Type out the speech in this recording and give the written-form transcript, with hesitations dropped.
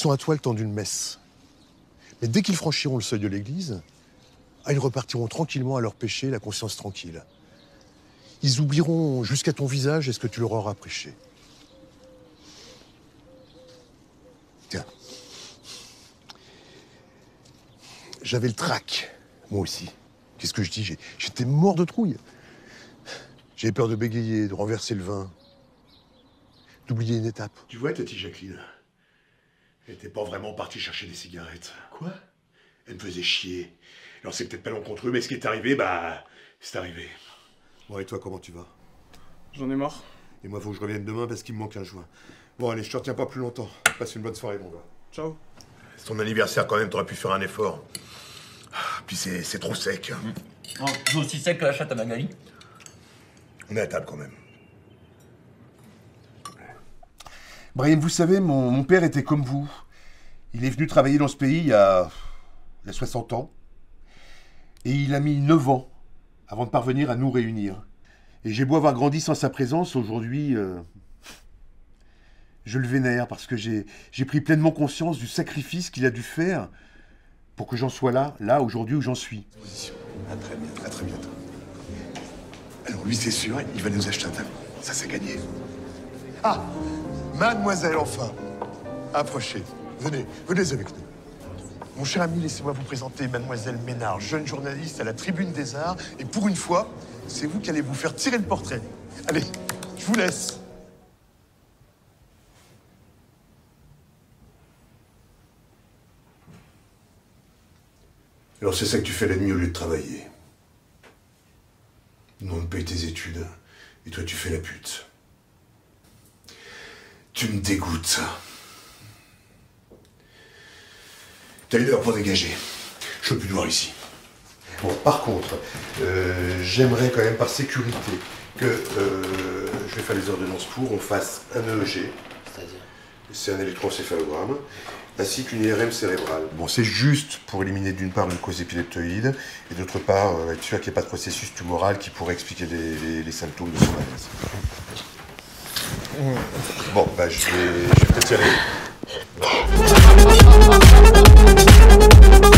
sont à toi le temps d'une messe. Mais dès qu'ils franchiront le seuil de l'église, ils repartiront tranquillement à leur péché, la conscience tranquille. Ils oublieront jusqu'à ton visage et ce que tu leur auras prêché. Tiens. J'avais le trac, moi aussi. Qu'est-ce que je dis? J'étais mort de trouille. J'avais peur de bégayer, de renverser le vin, d'oublier une étape. Tu vois, Tati Jacqueline, elle était pas vraiment partie chercher des cigarettes. Quoi? Elle me faisait chier. Alors c'est peut-être pas long contre eux, mais ce qui est arrivé, bah, c'est arrivé. Bon, et toi, comment tu vas? J'en ai marre. Et moi, faut que je revienne demain parce qu'il me manque un joint. Bon, allez, je te retiens pas plus longtemps. Passe une bonne soirée, mon gars. Ciao. C'est ton anniversaire quand même, t'aurais pu faire un effort. Puis c'est trop sec. Oh, c'est aussi sec que la chatte à Magali. On est à table quand même. Brahim, vous savez, mon père était comme vous. Il est venu travailler dans ce pays il y a 60 ans. Et il a mis 9 ans avant de parvenir à nous réunir. Et j'ai beau avoir grandi sans sa présence, aujourd'hui, je le vénère parce que j'ai pris pleinement conscience du sacrifice qu'il a dû faire pour que j'en sois là aujourd'hui où j'en suis. Position. Ah, très bien, très bien. Alors lui, c'est sûr, il va nous acheter un tableau. Ça, c'est gagné. Ah, mademoiselle, enfin. Approchez. Venez avec nous. Mon cher ami, laissez-moi vous présenter mademoiselle Ménard, jeune journaliste à la Tribune des Arts. Et pour une fois, c'est vous qui allez vous faire tirer le portrait. Allez, je vous laisse. Alors c'est ça que tu fais la nuit au lieu de travailler. Nous, on paye tes études, et toi, tu fais la pute. Tu me dégoûtes, ça. T'as une heure pour dégager. Je peux plus te voir ici. Bon, par contre, j'aimerais quand même par sécurité que je vais faire les ordonnances pour, on fasse un EEG. C'est-à-dire? C'est un électroencéphalogramme, ainsi qu'une IRM cérébrale. Bon, c'est juste pour éliminer d'une part une cause épileptoïde, et d'autre part, être sûr qu'il n'y ait pas de processus tumoral qui pourrait expliquer les symptômes de son malaise. Bon, bah je vais peut-être y aller.